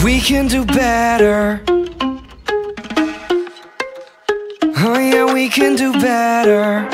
We can do better. Oh yeah, we can do better.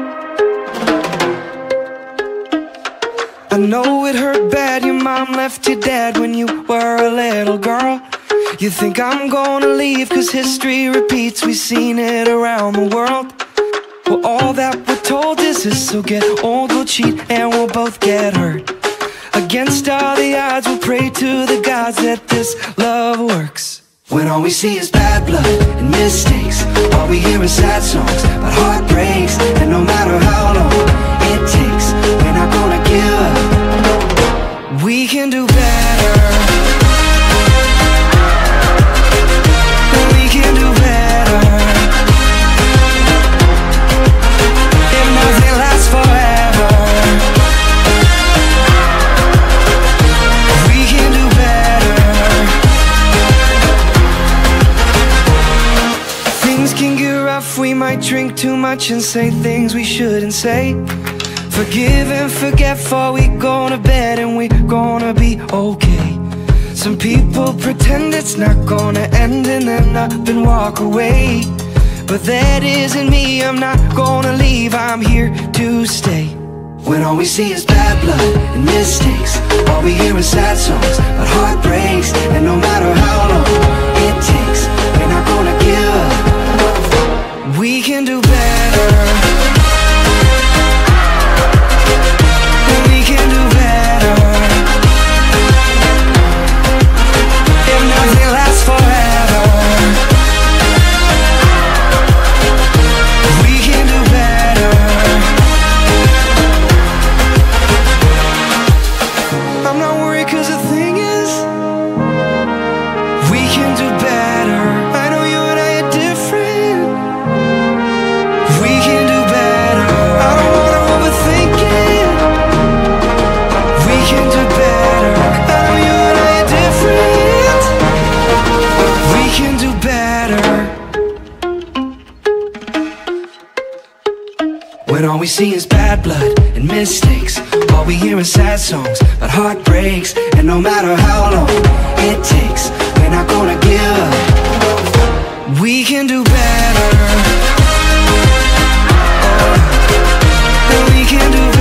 I know it hurt bad, your mom left you dead when you were a little girl. You think I'm gonna leave cause history repeats, we've seen it around the world. Well, all that we're told is this, so get old, we'll cheat and we'll both get hurt. Against all the odds, we'll pray to the gods that this love works. When all we see is bad blood and mistakes, all we hear is sad songs about heartbreaks. And no matter how long it takes, we're not gonna give up. We can do better. We can do better. If nothing lasts forever, we can do better. Things can get rough, we might drink too much and say things we shouldn't say. Forgive and forget before we go to bed, and we're gonna be okay. Some people pretend it's not gonna end and then up and walk away. But that isn't me, I'm not gonna leave, I'm here to stay. When all we see is bad blood and mistakes, all we hear is sad songs about heartbreaks. And no matter how long it takes, we're not gonna give up. We can do better. We can do better. If nothing lasts forever, we can do better. I'm not worried cause the thing is, we can do better. I know you and I are different. We can do better. I don't wanna overthink it. We can do better. I know you and I are different. We can do better. When all we see is bad blood and mistakes, all we hear is sad songs about heartbreaks. And no matter how long it takes, we're not gonna give up. We can do better. Oh, we can do better.